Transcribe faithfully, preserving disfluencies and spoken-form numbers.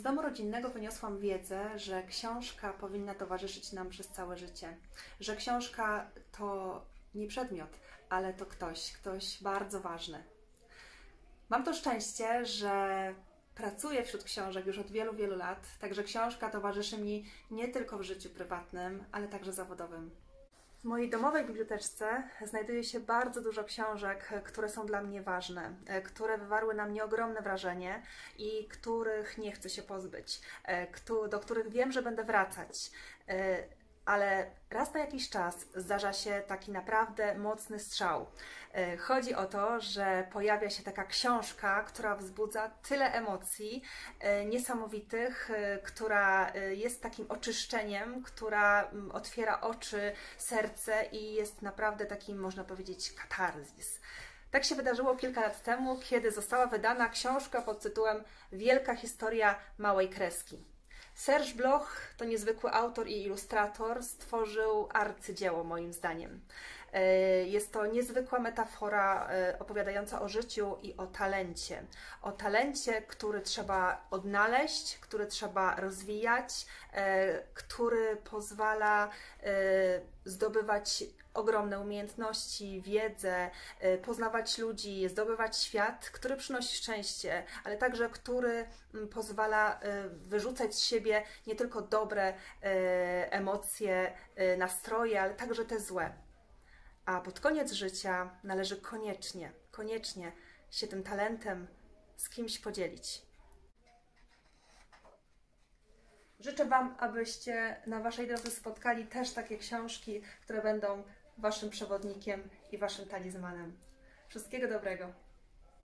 domu rodzinnego wyniosłam wiedzę, że książka powinna towarzyszyć nam przez całe życie. Że książka to nie przedmiot, ale to ktoś, ktoś bardzo ważny. Mam to szczęście, że pracuję wśród książek już od wielu, wielu lat, także książka towarzyszy mi nie tylko w życiu prywatnym, ale także zawodowym. W mojej domowej biblioteczce znajduje się bardzo dużo książek, które są dla mnie ważne, które wywarły na mnie ogromne wrażenie i których nie chcę się pozbyć, do których wiem, że będę wracać. Ale raz na jakiś czas zdarza się taki naprawdę mocny strzał. Chodzi o to, że pojawia się taka książka, która wzbudza tyle emocji niesamowitych, która jest takim oczyszczeniem, która otwiera oczy, serce i jest naprawdę takim, można powiedzieć, katarzis. Tak się wydarzyło kilka lat temu, kiedy została wydana książka pod tytułem Wielka historia małej kreski. Serge Bloch to niezwykły autor i ilustrator, stworzył arcydzieło moim zdaniem. Jest to niezwykła metafora opowiadająca o życiu i o talencie. O talencie, który trzeba odnaleźć, który trzeba rozwijać, który pozwala zdobywać ogromne umiejętności, wiedzę, poznawać ludzi, zdobywać świat, który przynosi szczęście, ale także który pozwala wyrzucać z siebie nie tylko dobre emocje, nastroje, ale także te złe. A pod koniec życia należy koniecznie, koniecznie się tym talentem z kimś podzielić. Życzę Wam, abyście na Waszej drodze spotkali też takie książki, które będą Waszym przewodnikiem i Waszym talizmanem. Wszystkiego dobrego!